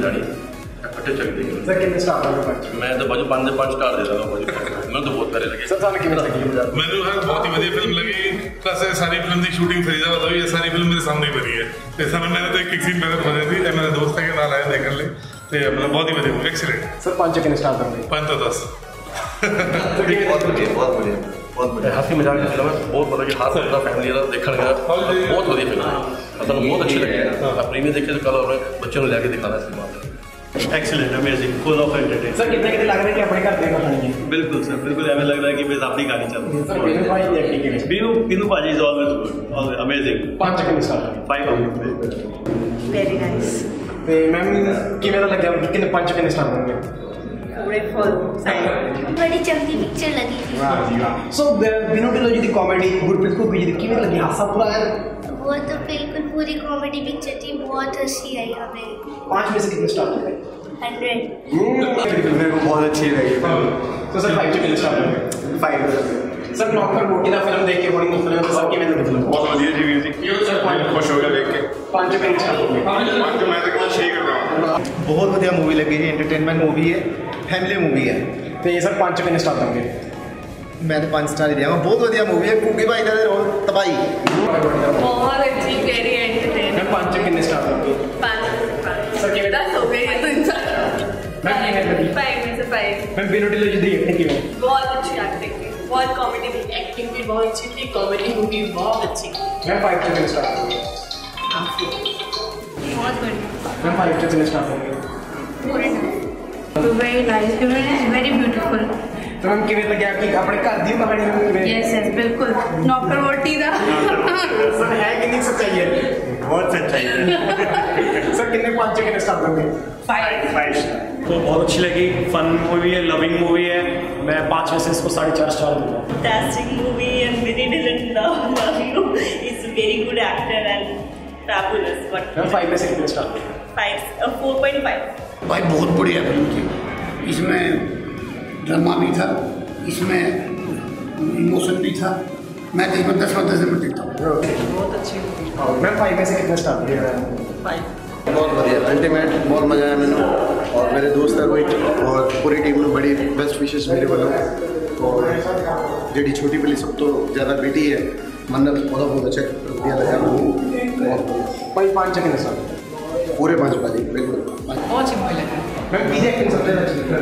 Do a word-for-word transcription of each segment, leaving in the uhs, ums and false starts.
गाड़ी इकट्ठे चल देंगे। सर कितने स्टार दोगे? मैं तो भाजी पाँच से पाँच स्टार दे रहा हूँ भाजी, मैं तो बहुत प्यारे लगे। सर सामने कितने लगी? मैंने बहुत ही बढ़िया फिल्म लगी। प्लस सारी फिल्म की शूटिंग फरीदाबाद हुई, ये सारी फिल्म मेरे सामने ही बनी है। जैसा मैंने तो एक सीन पहले बनी थी, मेरे दोस्त के नाल आया देखने लिए, तो मतलब बहुत ही बढ़िया, एक्सीलेंट। सर पाँच कितने स्टार दोगे? पाँच तो दस। बहुत बढ़िया, बहुत बढ़िया, बहुत बढ़िया। हंसी मजाक की फिल्म है, बहुत मतलब कि हाथ पूरा फैमिली वाला देखने गया, बहुत बढ़िया फिल्म है, मतलब बहुत अच्छी लगी है। प्रीमियर देखे तो कल अपने बच्चों को लेके दिखाना है सिनेमा में। Excellent, amazing, full of entertainment. Sir कितने कितने लग रहा है कि अपने घर देखना चाहिए? बिल्कुल सर, बिल्कुल हमें लग रहा है कि बस आपकी गाड़ी चल रही है। सर बिनु भाई की एक्टिंग के Binnu Binnu paaji is always good, always amazing. पाँच कितने star? Five out of five. Very nice. ਤੇ ਮੈਮ ਕਿਵੇਂ ਦਾ ਲੱਗਿਆ ਕਿੰਨੇ ਪੰਜ ਕਿੰਨੇ स्टार दोगे? पूरे फुल बड़ी चंगी पिक्चर लगी थी। वाह जी वाह। सो बिनु ढिल्लों जी दी कॉमेडी, गुरप्रीत को जी दी किਵੇਂ ਲੱਗੀ? हासा पूरा है? वो तो बिल्कुल पूरी कॉमेडी पिक्चर थी, बहुत हंसी आई हमें। पाँच में से कितने स्टार दोगे? हंड्रेड। मेरे को बहुत अच्छी लगी। तो सर फाइव कितने स्टार दोगे? फाइव। सर नौकर मोटी दा फिल्म देख के बड़ी फिल्म तो सब किਵੇਂ लगी फिल्म? बहुत बढ़िया जी म्यूजिक, सर खुश हो गया देख के। पाँच कितने स्टार दोगे? पाँच तो मैं तो छह कर रहा हूँ। बहुत बढ़िया मूवी लगी जी, एंटरटेनमेंट मूवी है, फैमिली मूवी है। तो ये सर पाँच कितने स्टार दोगे? मैं तो पाँच स्टार ही दिया, बहुत बढ़िया मूवी है। कुकी भाई का रोल तबाही, बहुत अच्छी, वेरी एंटरटेनिंग। मैं पाँच कितने स्टार दोगे? पाँच सर किਵੇਂ दस हो गए ये तो इंसान। मैं कितने लगी? फाइव में से फाइव। मैं बिनु ढिल्लों जी दी एक्टिंग किਵੇਂ? बहुत अच्छी एक्टिंग थी, बहुत कॉमेडी थी, एक्टिंग भी बहुत अच्छी थी, कॉमेडी मूवी बहुत अच्छी। मैं फाइव कितने स्टार दोगे? बहुत बढ़िया। मैं फाइव कितने स्टार दोगे? Very nice, very beautiful. तो मैम किਵੇਂ ਲੱਗਿਆ कि अपने घर दी कहानी में किਵੇਂ? यस यस बिल्कुल, नौकर वोटी दा। सर है कि नहीं सच्चाई है? बहुत सच्चाई है। सर कितने पाँच कितने स्टार दोगे? फाइव। फाइव तो बहुत अच्छी लगी, फन मूवी है, लविंग मूवी है। मैं पाँच में से इसको साढ़े चार स्टार दूंगा। Fantastic movie and Vinny Dillon love you. He's a very good actor and fabulous. But मैं फाइव में से कितने स्टार दोगे? five, uh, four point five. भाई बहुत बढ़िया फिल्म थी। इसमें ड्रामा भी था, इसमें इमोशन भी था। मैं तो इसमें दस में दस में देखता हूँ। बहुत अच्छी movie. मैं फाइव में से कितने स्टार दोगे? Five. बहुत बढ़िया, अल्टीमेट, बहुत मजा आया मैंने और मेरे दोस्त है कोई और पूरी टीम में बड़ी बेस्ट विशेष मेरे वालों। और जी छोटी बड़ी सब तो ज़्यादा बेटी है, मन्नत बहुत बहुत अच्छा दिया लगा। भाई पाँच कितने स्टार? पूरे पाँच बाजी बिल्कुल। बहुत अच्छी मूवी लगी। मैम की एक्टिंग सबसे अच्छी लगी?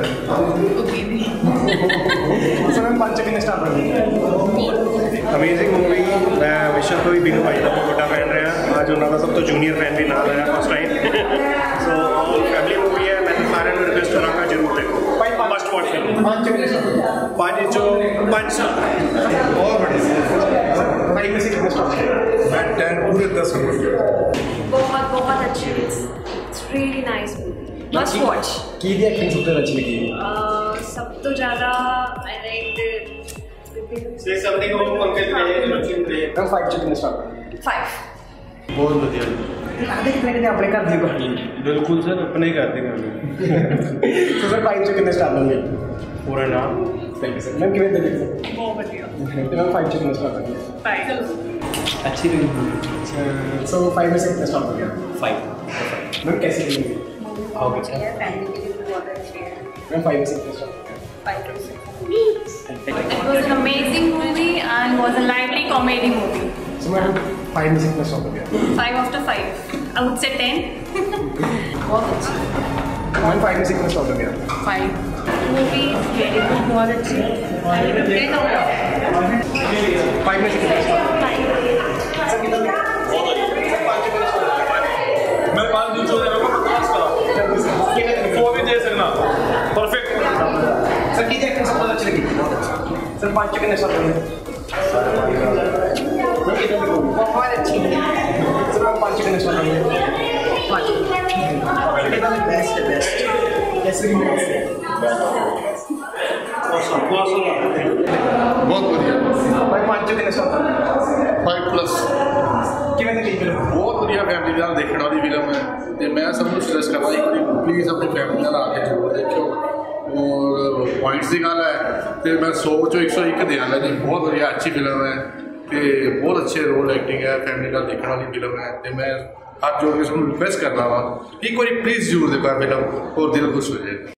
सर मैम पाँच कितने स्टार दोगे? Amazing movie. मैं हमेशा तो ही बीनू भाई का बहुत बड़ा फैन रहा। आज उन्होंने सब तो जूनियर फैन भी नाल आया first time. So all family movie है, मैं सारे में रिक्वेस्ट करूँगा जरूर देखो। भाई मस्ट वॉच फिल्म। पाँच कितने स्टार? पाँच चो पाँच साल बहुत बढ़िया। फाइव में से कितने स्टार? मैं टेन पूरे दस कर बहुत बहुत अच्छी, it's really nice movie, must watch. की दी एक्टिंग सबसे अच्छी लगी? सब तो ज़्यादा आई लाइक से समथिंग हो पंकज में मैम फाइव कितने स्टार? फाइव। बहुत बढ़िया। आधे कितने कितने अपने घर दी कहानी? बिल्कुल सर, अपने ही करते हैं। तो सर फाइव से कितने स्टार दोगे? पूरा नाम थैंक यू सर। मैम कितने देंगे? बहुत बढ़िया। तो मैम फाइव से कितने स्टार दोगे? Five. अच्छी फिल्म। सो फाइव में से कितने स्टार दोगे? फाइव। मैम कैसी लगी? मूवी अच्छी है, फैमिली के लिए भी बहुत अच्छी है। मैम फाइव में से कितने star? Five to six. It was an amazing movie and was a lively comedy movie. So ma'am five में से कितने स्टार दोगे? Five after five. I would say ten. बहुत अच्छी। मैम फाइव में से कितने स्टार दोगे? Five. Movie very good, बहुत अच्छी। Ten out of फाइव में से कितने स्टार? five. सर कितना? मैं पाँच दिन चल रहा हूँ भी दे सकना परफेक्ट। सर की एक्टिंग सबसे अच्छी लगी? सर पाँच कितने स्टार दोगे? बहुत अच्छी लगी। सर मैम पाँच कितने स्टार दोगे? बेस्ट बेस्ट कैसे बेस्ट? बहुत बढ़िया। भाई पाँच कितने स्टार दोगे? Five plus. कितने लगी फिल्म? बहुत बढ़िया फैमिली नाल देखने वाली फिल्म है। तो मैं सबको सजेस्ट करता एक बार प्लीज़ अपनी फैमिली नाल आके जरूर देखो। और पॉइंट्स की गल है तो मैं सौ चो एक सौ एक देंगा जी। बहुत बढ़िया अच्छी फिल्म है, तो बहुत अच्छे रोल एक्टिंग है, फैमिली नाल देखने वाली फिल्म है। तो मैं हाथ जोड़ के सबको रिक्वेस्ट करना वा एक बार प्लीज़ जरूर देखो फिल्म और दिल खुश हो जाए।